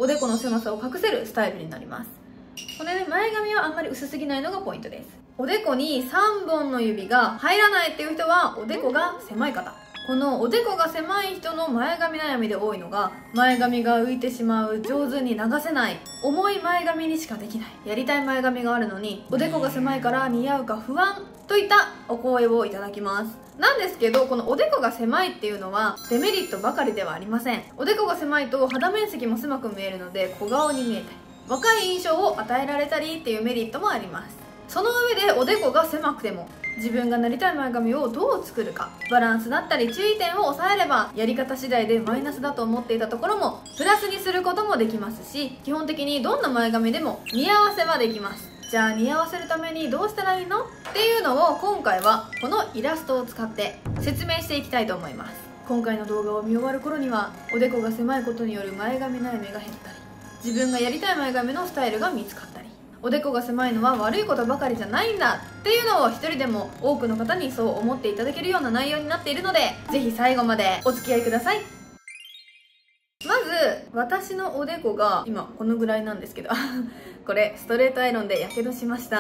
おでこの狭さを隠せるスタイルになります。これね、前髪はあんまり薄すぎないのがポイントです。おでこに3本の指が入らないっていう人はおでこが狭い方。このおでこが狭い人の前髪悩みで多いのが、前髪が浮いてしまう、上手に流せない、重い前髪にしかできない、やりたい前髪があるのにおでこが狭いから似合うか不安といったお声をいただきます。なんですけど、このおでこが狭いっていうのはデメリットばかりではありません。おでこが狭いと肌面積も狭く見えるので小顔に見えたり、若い印象を与えられたりっていうメリットもあります。その上でおでこが狭くても自分がなりたい前髪をどう作るか、バランスだったり注意点を抑えれば、やり方次第でマイナスだと思っていたところもプラスにすることもできますし、基本的にどんな前髪でも似合わせはできます。じゃあ似合わせるためにどうしたらいいのっていうのを今回はこのイラストを使って説明していきたいと思います。今回の動画を見終わる頃にはおでこが狭いことによる前髪悩みが減ったり、自分がやりたい前髪のスタイルが見つかったり、おでこが狭いのは悪いことばかりじゃないんだっていうのを一人でも多くの方にそう思っていただけるような内容になっているので、ぜひ最後までお付き合いください。まず私のおでこが今このぐらいなんですけどこれストレートアイロンでやけどしました。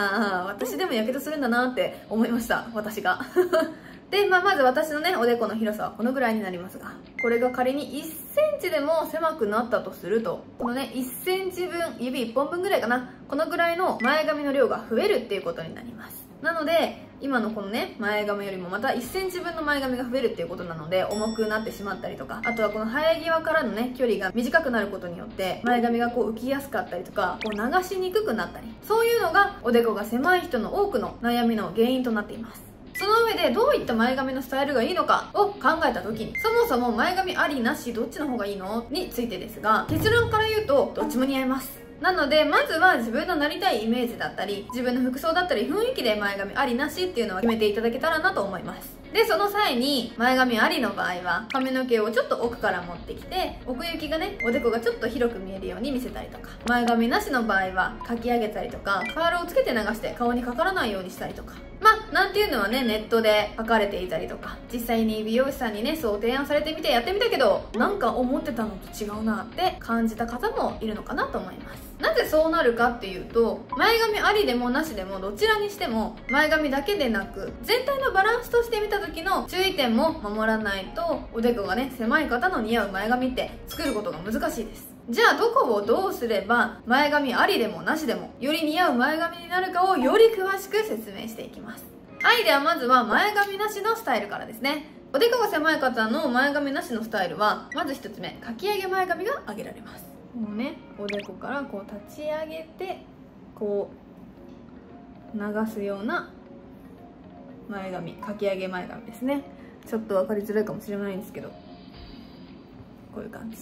私でもやけどするんだなって思いました、私がで、まず私のねおでこの広さはこのぐらいになりますが、これが仮に1センチでも狭くなったとすると、このね1センチ分、指1本分ぐらいかな、このぐらいの前髪の量が増えるっていうことになります。なので今のこのね前髪よりもまた1センチ分の前髪が増えるっていうことなので、重くなってしまったりとか、あとはこの生え際からのね距離が短くなることによって前髪がこう浮きやすかったりとか、こう流しにくくなったり、そういうのがおでこが狭い人の多くの悩みの原因となっています。その上でどういった前髪のスタイルがいいのかを考えた時に、そもそも前髪ありなしどっちの方がいいのについてですが、結論から言うとどっちも似合います。なのでまずは自分のなりたいイメージだったり、自分の服装だったり雰囲気で前髪ありなしっていうのを決めていただけたらなと思います。でその際に前髪ありの場合は髪の毛をちょっと奥から持ってきて、奥行きがねおでこがちょっと広く見えるように見せたりとか、前髪なしの場合はかき上げたりとか、カールをつけて流して顔にかからないようにしたりとか、なんていうのはねネットで書かれていたりとか、実際に美容師さんにねそう提案されてみてやってみたけど、なんか思ってたのと違うなって感じた方もいるのかなと思います。なぜそうなるかっていうと、前髪ありでもなしでもどちらにしても前髪だけでなく全体のバランスとして見た時の注意点も守らないと、おでこがね狭い方の似合う前髪って作ることが難しいです。じゃあどこをどうすれば前髪ありでもなしでもより似合う前髪になるかをより詳しく説明していきます。ではまずは前髪なしのスタイルからですね。おでこが狭い方の前髪なしのスタイルは、まず1つ目、かき上げ前髪が上げられます。もうねおでこからこう立ち上げてこう流すような前髪、かき上げ前髪ですね。ちょっと分かりづらいかもしれないんですけど、こういう感じ、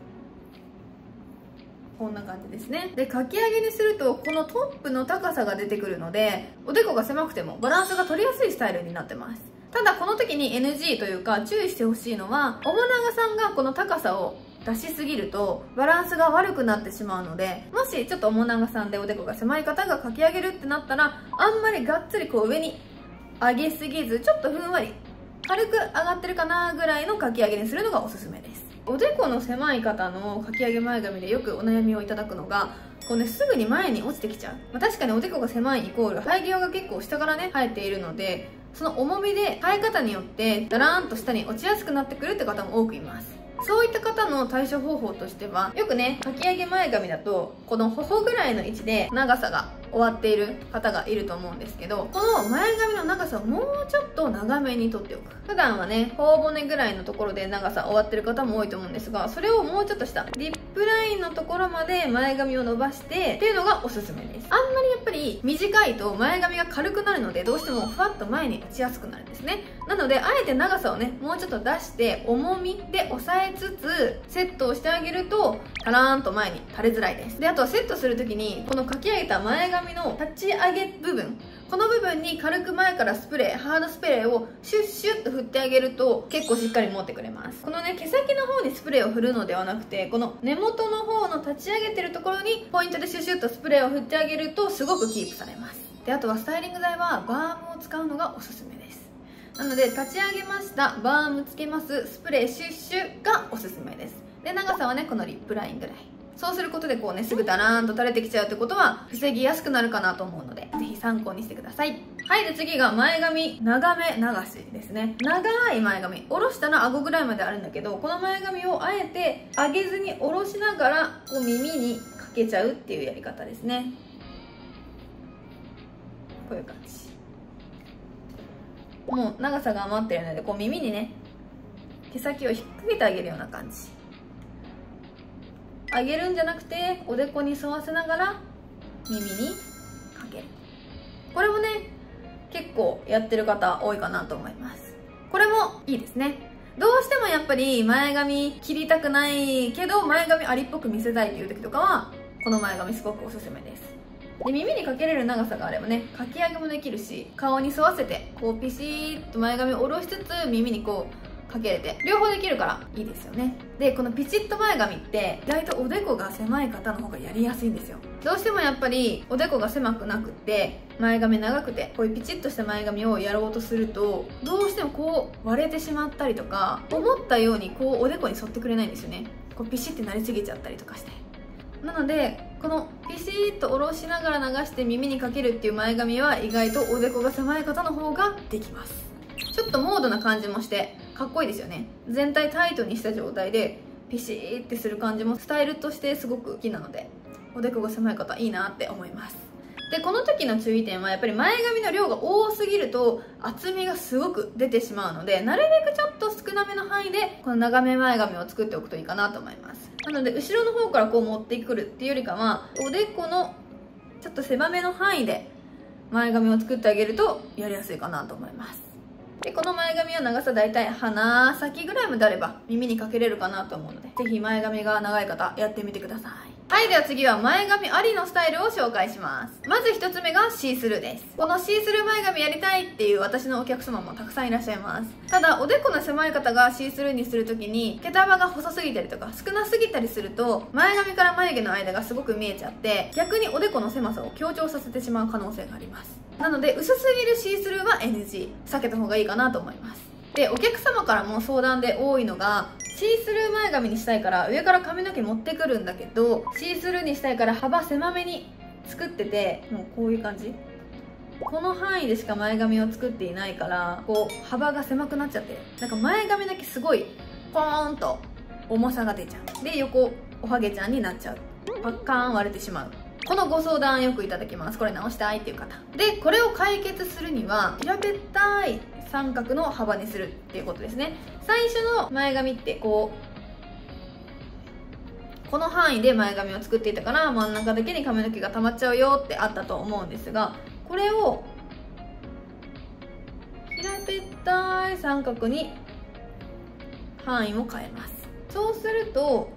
こんな感じですね。でかき上げにするとこのトップの高さが出てくるので、おでこが狭くてもバランスが取りやすいスタイルになってます。ただこの時に NG というか注意してほしいのは、面長さんがこの高さを出しすぎるとバランスが悪くなってしまうので、もしちょっと面長さんでおでこが狭い方がかき上げるってなったら、あんまりがっつりこう上に上げすぎず、ちょっとふんわり軽く上がってるかなぐらいのかき上げにするのがおすすめです。おでこの狭い方のかき上げ前髪でよくお悩みをいただくのが、こうねすぐに前に落ちてきちゃう。確かにおでこが狭いイコール生え際が結構下からね生えているので、その重みで生え方によってだらーんと下に落ちやすくなってくるって方も多くいます。そういった方の対処方法としては、よくねかき上げ前髪だとこの頬ぐらいの位置で長さが終わっている方がいると思うんですけど、この前髪の長さをもうちょっと長めにとっておく。普段はね頬骨ぐらいのところで長さ終わってる方も多いと思うんですが、それをもうちょっと下リップラインのところまで前髪を伸ばしてっていうのがおすすめです。あんまりやっぱり短いと前髪が軽くなるので、どうしてもふわっと前に落ちやすくなるんですね。なのであえて長さをねもうちょっと出して重みで抑えつつセットをしてあげると、タラーンと前に垂れづらいです。であとはセットする時にこのかき上げた前髪の立ち上げ部分、この部分に軽く前からスプレー、ハードスプレーをシュッシュッと振ってあげると結構しっかり持ってくれます。このね毛先の方にスプレーを振るのではなくて、この根元の方の立ち上げてるところにポイントでシュッシュッとスプレーを振ってあげるとすごくキープされます。であとはスタイリング剤はバームを使うのがおすすめです。なので立ち上げました、バームつけます、スプレーシュッシュがおすすめです。で長さはねこのリップラインぐらい、 そうすることでこうね、すぐダラーンと垂れてきちゃうってことは防ぎやすくなるかなと思うので、ぜひ参考にしてください。はい、で次が前髪長め流しですね。長い前髪、下ろしたら顎ぐらいまであるんだけど、この前髪をあえて上げずに下ろしながらこう耳にかけちゃうっていうやり方ですね。こういう感じ。もう長さが余ってるので、こう耳にね、毛先を引っ掛けてあげるような感じ。上げるんじゃなくておでこに沿わせながら耳にかける。これもね、結構やってる方多いかなと思います。これもいいですね。どうしてもやっぱり前髪切りたくないけど前髪ありっぽく見せたいっていう時とかはこの前髪すごくおすすめです。で、耳にかけれる長さがあればね、かき上げもできるし、顔に沿わせてこうピシーッと前髪を下ろしつつ耳にこうかけれて両方できるからいいですよね。で、このピチッと前髪って意外とおでこが狭い方の方がやりやすいんですよ。どうしてもやっぱりおでこが狭くなくって前髪長くてこういうピチッとした前髪をやろうとすると、どうしてもこう割れてしまったりとか、思ったようにこうおでこに沿ってくれないんですよね。こうピシッてなりすぎちゃったりとかして。なのでこのピシッと下ろしながら流して耳にかけるっていう前髪は意外とおでこが狭い方の方ができます。ちょっとモードな感じもしてかっこいいですよね。全体タイトにした状態でピシーってする感じもスタイルとしてすごく好きなので、おでこが狭い方いいなって思います。で、この時の注意点はやっぱり前髪の量が多すぎると厚みがすごく出てしまうので、なるべくちょっと少なめの範囲でこの長め前髪を作っておくといいかなと思います。なので後ろの方からこう持ってくるっていうよりかは、おでこのちょっと狭めの範囲で前髪を作ってあげるとやりやすいかなと思います。で、この前髪は長さだいたい鼻先ぐらいまであれば耳にかけれるかなと思うので、ぜひ前髪が長い方やってみてください。はい、では次は前髪ありのスタイルを紹介します。まず1つ目がシースルーです。このシースルー前髪やりたいっていう私のお客様もたくさんいらっしゃいます。ただおでこの狭い方がシースルーにするときに毛束が細すぎたりとか少なすぎたりすると前髪から眉毛の間がすごく見えちゃって、逆におでこの狭さを強調させてしまう可能性があります。なので薄すぎるシースルーは NG、 避けた方がいいかなと思います。で、お客様からも相談で多いのが、シースルー前髪にしたいから上から髪の毛持ってくるんだけどシースルーにしたいから幅狭めに作ってて、もうこういう感じ、この範囲でしか前髪を作っていないからこう幅が狭くなっちゃって、なんか前髪だけすごいポーンと重さが出ちゃう。で、横おはげちゃんになっちゃう。パッカーン割れてしまう。このご相談よくいただきます。これ直したいっていう方で、これを解決するには平べったい三角の幅にするっていうことですね。最初の前髪ってこの範囲で前髪を作っていたから真ん中だけに髪の毛が溜まっちゃうよってあったと思うんですが、これを平べったい三角に範囲を変えます。そうすると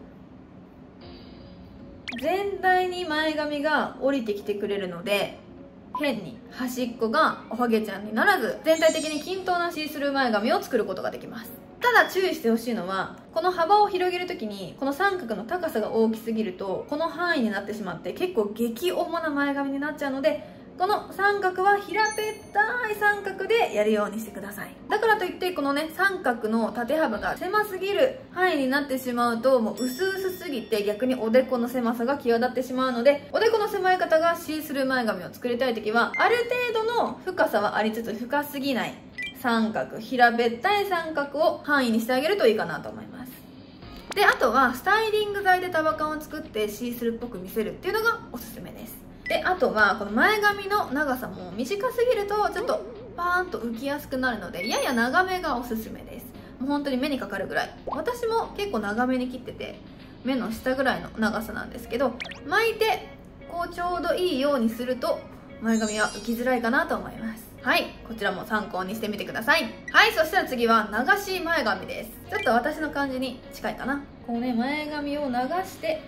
全体に前髪が降りてきてくれるので、変に端っこがおはげちゃんにならず全体的に均等なシースルー前髪を作ることができます。ただ注意してほしいのは、この幅を広げるときにこの三角の高さが大きすぎるとこの範囲になってしまって結構激重な前髪になっちゃうので、この三角は平べったい三角でやるようにしてください。だからといってこのね、三角の縦幅が狭すぎる範囲になってしまうともう薄々すぎて逆におでこの狭さが際立ってしまうので、おでこの狭い方がシースルー前髪を作りたい時はある程度の深さはありつつ深すぎない三角、平べったい三角を範囲にしてあげるといいかなと思います。で、あとはスタイリング剤で束感を作ってシースルーっぽく見せるっていうのがおすすめです。で、あとはこの前髪の長さも短すぎるとちょっとパーンと浮きやすくなるので、やや長めがおすすめです。もう本当に目にかかるぐらい。私も結構長めに切ってて目の下ぐらいの長さなんですけど、巻いてこうちょうどいいようにすると前髪は浮きづらいかなと思います。はい、こちらも参考にしてみてください。はい、そしたら次は流し前髪です。ちょっと私の感じに近いかな。こうね、前髪を流して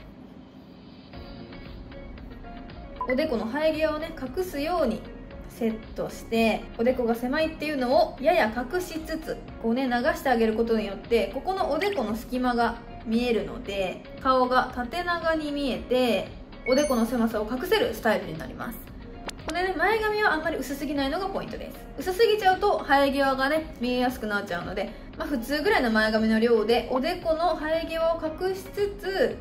おでこの生え際をね隠すようにセットして、おでこが狭いっていうのをやや隠しつつこうね流してあげることによってここのおでこの隙間が見えるので顔が縦長に見えておでこの狭さを隠せるスタイルになります。これね、前髪はあんまり薄すぎないのがポイントです。薄すぎちゃうと生え際がね見えやすくなっちゃうので、普通ぐらいの前髪の量でおでこの生え際を隠しつつ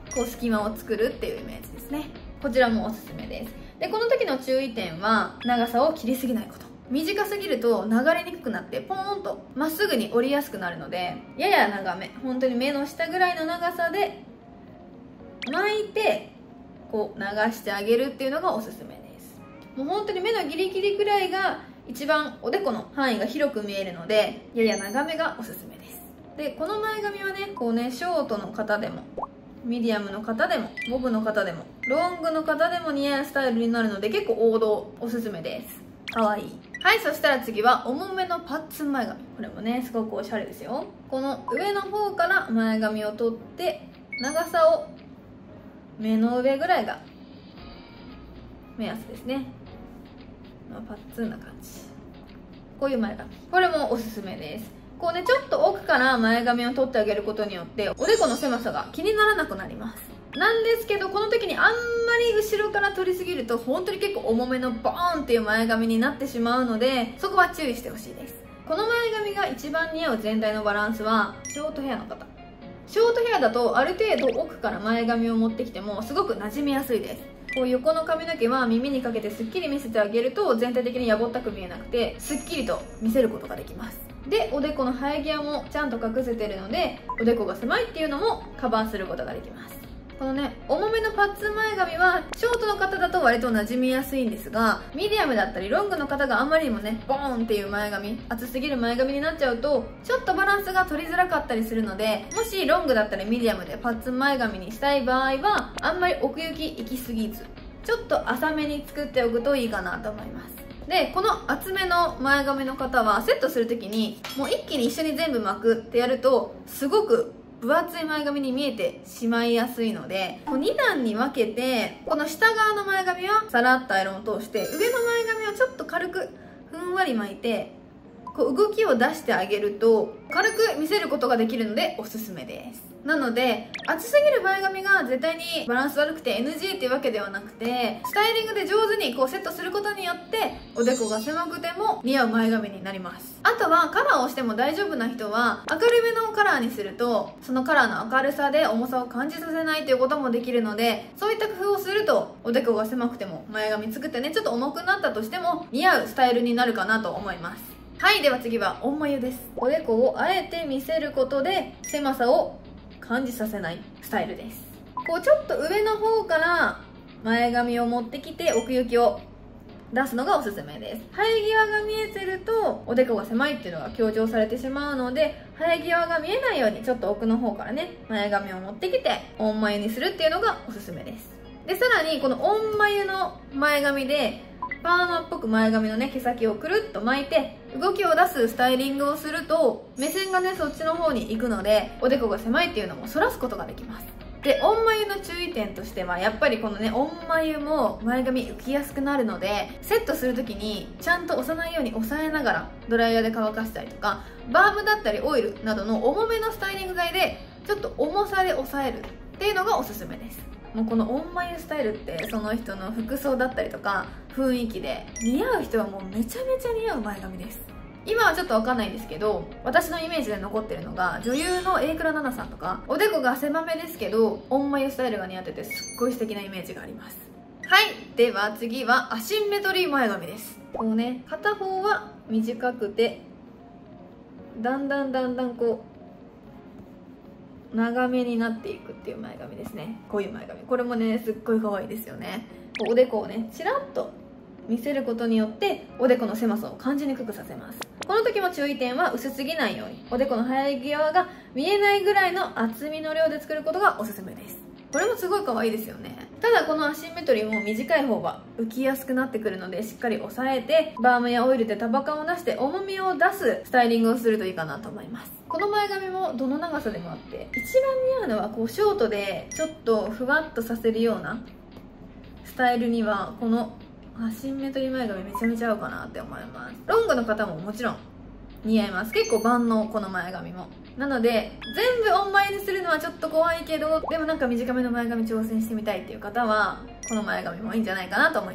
こう隙間を作るっていうイメージですね。こちらもおすすめです。でこの時の注意点は長さを切りすぎないこと。短すぎると流れにくくなってポーンとまっすぐに折りやすくなるので、やや長め、本当に目の下ぐらいの長さで巻いてこう流してあげるっていうのがおすすめです。もう本当に目のギリギリぐらいが一番おでこの範囲が広く見えるので、やや長めがおすすめです。でこの前髪はねこうねショートの方でもミディアムの方でもボブの方でもロングの方でも似合うスタイルになるので、結構王道おすすめです。かわいい。はい、そしたら次は重めのパッツン前髪。これもねすごくおしゃれですよ。この上の方から前髪を取って長さを目の上ぐらいが目安ですね。パッツンな感じ。こういう前髪、これもおすすめです。こうねちょっと奥から前髪を取ってあげることによっておでこの狭さが気にならなくなります。なんですけどこの時にあんまり後ろから取りすぎると本当に結構重めのボーンっていう前髪になってしまうので、そこは注意してほしいです。この前髪が一番似合う全体のバランスはショートヘアの方。ショートヘアだとある程度奥から前髪を持ってきてもすごく馴染みやすいです。こう横の髪の毛は耳にかけてすっきり見せてあげると全体的にやぼったく見えなくてすっきりと見せることができます。でおでこの生え際もちゃんと隠せてるのでおでこが狭いっていうのもカバーすることができます。このね重めのパッツン前髪はショートの方だと割と馴染みやすいんですが、ミディアムだったりロングの方があまりにもねボーンっていう前髪、厚すぎる前髪になっちゃうとちょっとバランスが取りづらかったりするので、もしロングだったりミディアムでパッツン前髪にしたい場合はあんまり奥行きいきすぎずちょっと浅めに作っておくといいかなと思います。でこの厚めの前髪の方はセットする時にもう一気に一緒に全部巻くってやるとすごく分厚い前髪に見えてしまいやすいので、こう2段に分けてこの下側の前髪はさらっとアイロンを通して上の前髪をちょっと軽くふんわり巻いてこう動きを出してあげると軽く見せることができるのでおすすめです。なので厚すぎる前髪が絶対にバランス悪くて NG っていうわけではなくて、スタイリングで上手にこうセットすることによっておでこが狭くても似合う前髪になります。あとはカラーをしても大丈夫な人は明るめのカラーにするとそのカラーの明るさで重さを感じさせないということもできるので、そういった工夫をするとおでこが狭くても前髪作ってねちょっと重くなったとしても似合うスタイルになるかなと思います。はい、では次はオン眉です。おでこをあえて見せることで狭さを感じさせないスタイルです。こうちょっと上の方から前髪を持ってきて奥行きを出すのがおすすめです。生え際が見えてるとおでこが狭いっていうのが強調されてしまうので、生え際が見えないようにちょっと奥の方からね前髪を持ってきてオン眉にするっていうのがおすすめです。でさらにこのオン眉の前髪でパーマっぽく前髪のね毛先をくるっと巻いて動きを出すスタイリングをすると目線がねそっちの方に行くのでおでこが狭いっていうのもそらすことができます。でオン眉の注意点としてはやっぱりこのねオン眉も前髪浮きやすくなるので、セットする時にちゃんと押さないように押さえながらドライヤーで乾かしたりとか、バームだったりオイルなどの重めのスタイリング剤でちょっと重さで押さえるっていうのがおすすめです。もうこのオン眉スタイルってその人の服装だったりとか雰囲気で似合う人はもうめちゃめちゃ似合う前髪です。今はちょっとわかんないんですけど、私のイメージで残ってるのが女優の榮倉奈々さんとかおでこが狭めですけどオン眉スタイルが似合っててすっごい素敵なイメージがあります。はい、では次はアシンメトリー前髪です。こうね片方は短くてだんだんこう長めになっていくっていう前髪ですね。こういう前髪、これもねすっごい可愛いですよね。おでこをねチラッと見せることによっておでこの狭さを感じにくくさせます。この時も注意点は薄すぎないようにおでこの生え際が見えないぐらいの厚みの量で作ることがおすすめです。これもすごい可愛いですよね。ただこのアシンメトリーも短い方が浮きやすくなってくるのでしっかり押さえてバームやオイルで束感を出して重みを出すスタイリングをするといいかなと思います。この前髪もどの長さでもあって一番似合うのはこうショートでちょっとふわっとさせるようなスタイルにはこのアシンメトリー前髪めちゃめちゃ合うかなって思います。ロングの方ももちろん似合います。結構万能、この前髪も。なので全部オン前にするのはちょっと怖いけどでもなんか短めの前髪挑戦してみたいっていう方はこの前髪もいいんじゃないかなと思います。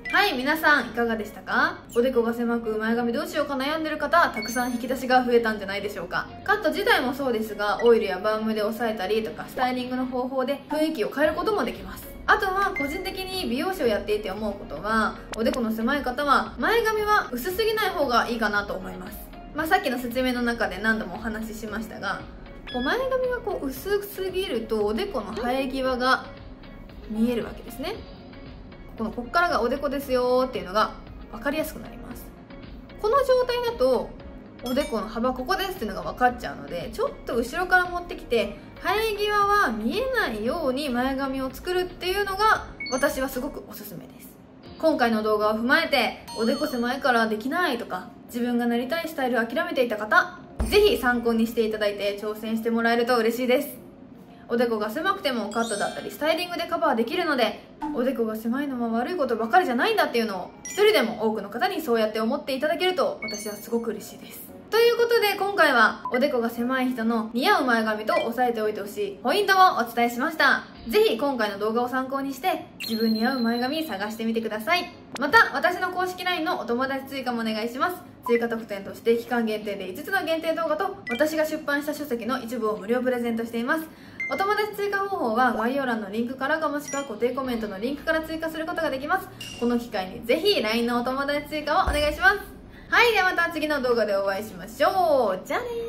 はい、皆さんいかがでしたか？おでこが狭く前髪どうしようか悩んでる方、たくさん引き出しが増えたんじゃないでしょうか。カット自体もそうですが、オイルやバームで抑えたりとかスタイリングの方法で雰囲気を変えることもできます。あとは個人的に美容師をやっていて思うことは、おでこの狭い方は前髪は薄すぎない方がいいかなと思います。さっきの説明の中で何度もお話ししましたが、前髪が薄すぎるとおでこの生え際が見えるわけですね。こっからがおでこですよっていうのが分かりやすくなります。この状態だとおでこの幅ここですっていうのが分かっちゃうので、ちょっと後ろから持ってきて生え際は見えないように前髪を作るっていうのが私はすごくおすすめです。今回の動画を踏まえておでこ狭いからできないとか、自分がなりたいスタイルを諦めていた方、ぜひ参考にしていただいて挑戦してもらえると嬉しいです。おでこが狭くてもカットだったりスタイリングでカバーできるので、おでこが狭いのは悪いことばかりじゃないんだっていうのを一人でも多くの方にそうやって思っていただけると私はすごく嬉しいです。ということで今回はおでこが狭い人の似合う前髪と押さえておいてほしいポイントをお伝えしました。ぜひ今回の動画を参考にして自分に合う前髪探してみてください。また私の公式 LINE のお友達追加もお願いします。追加特典として期間限定で5つの限定動画と私が出版した書籍の一部を無料プレゼントしています。お友達追加方法は概要欄のリンクからかもしくは固定コメントのリンクから追加することができます。この機会にぜひ LINE のお友達追加をお願いします。はい、ではまた次の動画でお会いしましょう。じゃあねー。